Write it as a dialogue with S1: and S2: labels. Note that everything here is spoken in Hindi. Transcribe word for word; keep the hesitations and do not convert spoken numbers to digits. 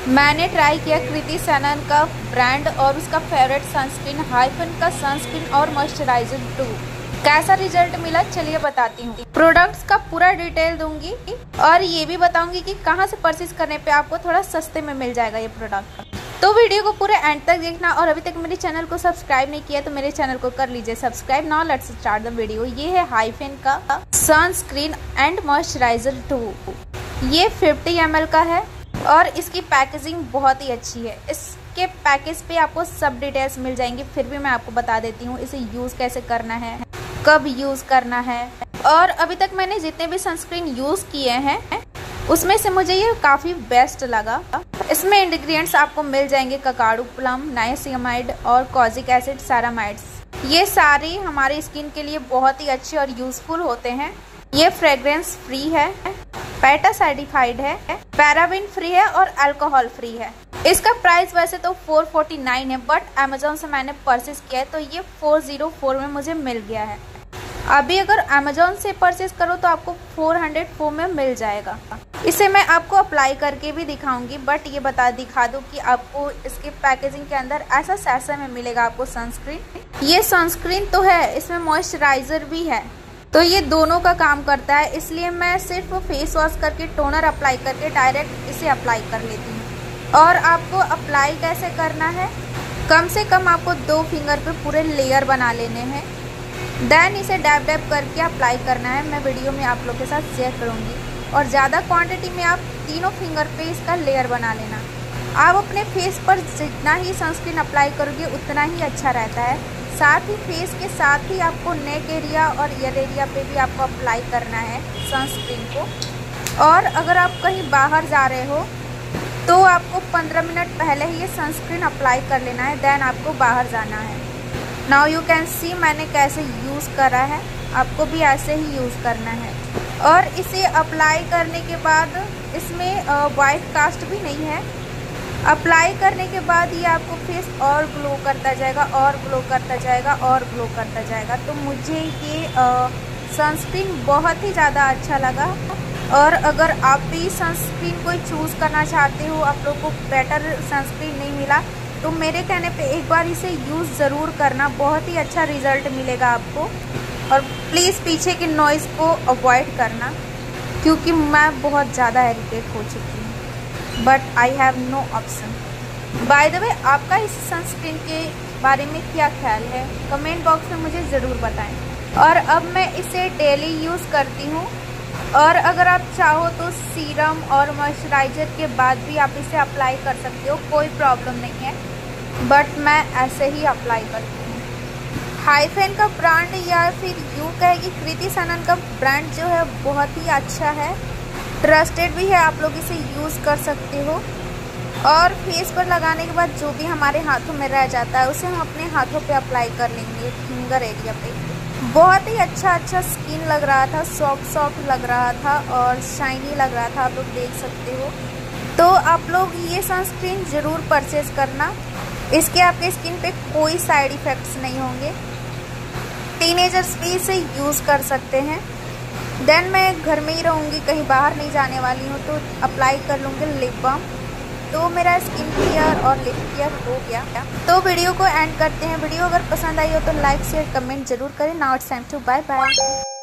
S1: मैंने ट्राई किया कृति सनन का ब्रांड और उसका फेवरेट सनस्क्रीन हाइफन का सनस्क्रीन और मॉइस्चराइजर टू। कैसा रिजल्ट मिला चलिए बताती हूँ। प्रोडक्ट्स का पूरा डिटेल दूंगी और ये भी बताऊंगी कि कहाँ से परचेज करने पे आपको थोड़ा सस्ते में मिल जाएगा ये प्रोडक्ट। तो वीडियो को पूरे एंड तक देखना और अभी तक मेरे चैनल को सब्सक्राइब नहीं किया तो मेरे चैनल को कर लीजिए subscribe. Now let's start the video. ये है हाइफन का सनस्क्रीन एंड मॉइस्चराइजर टू। ये फिफ्टी एम एल का है और इसकी पैकेजिंग बहुत ही अच्छी है। इसके पैकेज पे आपको सब डिटेल्स मिल जाएंगी, फिर भी मैं आपको बता देती हूँ इसे यूज़ कैसे करना है, कब यूज़ करना है। और अभी तक मैंने जितने भी सनस्क्रीन यूज़ किए हैं उसमें से मुझे ये काफ़ी बेस्ट लगा। इसमें इंग्रेडिएंट्स आपको मिल जाएंगे ककाडू प्लम, नाइसियामाइड और कॉजिक एसिड, सैरामाइड्स। ये सारे हमारे स्किन के लिए बहुत ही अच्छे और यूजफुल होते हैं। ये फ्रेग्रेंस फ्री है, पैटा सर्टिफाइड है, पैराबिन फ्री है और अल्कोहल फ्री है। इसका प्राइस वैसे तो फोर फोर्टी नाइन है बट अमेजोन से मैंने परचेज किया है तो ये फोर जीरो फोर में मुझे मिल गया है। अभी अगर अमेजोन से परचेज करो तो आपको फोर हंड्रेड फोर में मिल जाएगा। इसे मैं आपको अप्लाई करके भी दिखाऊंगी बट ये बता दिखा दूँ कि आपको इसके पैकेजिंग के अंदर ऐसा सैशे में मिलेगा आपको सनस्क्रीन। ये सनस्क्रीन तो है, इसमें मॉइस्चराइजर भी है तो ये दोनों का काम करता है, इसलिए मैं सिर्फ फेस वॉश करके टोनर अप्लाई करके डायरेक्ट इसे अप्लाई कर लेती हूँ। और आपको अप्लाई कैसे करना है, कम से कम आपको दो फिंगर पे पूरे लेयर बना लेने हैं, देन इसे डैब डैब करके अप्लाई करना है। मैं वीडियो में आप लोग के साथ शेयर करूँगी और ज़्यादा क्वांटिटी में आप तीनों फिंगर पे इसका लेयर बना लेना। आप अपने फेस पर जितना ही सनस्क्रीन अप्लाई करोगे उतना ही अच्छा रहता है। साथ ही फेस के साथ ही आपको नेक एरिया और ईयर एरिया पे भी आपको अप्लाई करना है सनस्क्रीन को। और अगर आप कहीं बाहर जा रहे हो तो आपको पंद्रह मिनट पहले ही ये सनस्क्रीन अप्लाई कर लेना है, देन आपको बाहर जाना है। नाउ यू कैन सी मैंने कैसे यूज़ करा है, आपको भी ऐसे ही यूज़ करना है। और इसे अप्लाई करने के बाद इसमें वाइट कास्ट भी नहीं है। अप्लाई करने के बाद ये आपको फेस और ग्लो करता जाएगा और ग्लो करता जाएगा और ग्लो करता जाएगा। तो मुझे ये सनस्क्रीन बहुत ही ज़्यादा अच्छा लगा। और अगर आप भी सनस्क्रीन कोई चूज़ करना चाहते हो, आप लोग को बेटर सनस्क्रीन नहीं मिला तो मेरे कहने पे एक बार इसे यूज़ ज़रूर करना, बहुत ही अच्छा रिज़ल्ट मिलेगा आपको। और प्लीज़ पीछे के नॉइज़ को अवॉइड करना क्योंकि मैं बहुत ज़्यादा इरिटेट हो चुकी हूँ but I have no option. By the way आपका इस सनस्क्रीन के बारे में क्या ख्याल है कमेंट बॉक्स में मुझे ज़रूर बताएं। और अब मैं इसे डेली यूज़ करती हूँ और अगर आप चाहो तो सीरम और मॉइस्चराइजर के बाद भी आप इसे अप्लाई कर सकते हो, कोई प्रॉब्लम नहीं है, बट मैं ऐसे ही अप्लाई करती हूँ। हाइफन का ब्रांड या फिर यूँ कहे कि कृति सनन का ब्रांड जो है बहुत ही अच्छा है, ट्रस्टेड भी है, आप लोग इसे यूज़ कर सकते हो। और फेस पर लगाने के बाद जो भी हमारे हाथों में रह जाता है उसे हम अपने हाथों पे अप्लाई कर लेंगे फिंगर एरिया पे। बहुत ही अच्छा अच्छा स्किन लग रहा था, सॉफ्ट सॉफ्ट लग रहा था और शाइनी लग रहा था, आप लोग देख सकते हो। तो आप लोग ये सनस्क्रीन ज़रूर परचेज करना, इसके आपके स्किन पे कोई साइड इफ़ेक्ट्स नहीं होंगे। टीनेजर्स भी इसे यूज़ कर सकते हैं। देन मैं घर में ही रहूँगी, कहीं बाहर नहीं जाने वाली हूँ तो अप्लाई कर लूँगी लिप बाम, तो मेरा स्किन केयर और लिप केयर हो गया। तो वीडियो को एंड करते हैं। वीडियो अगर पसंद आई हो तो लाइक शेयर कमेंट जरूर करें। Now it's time to bye bye.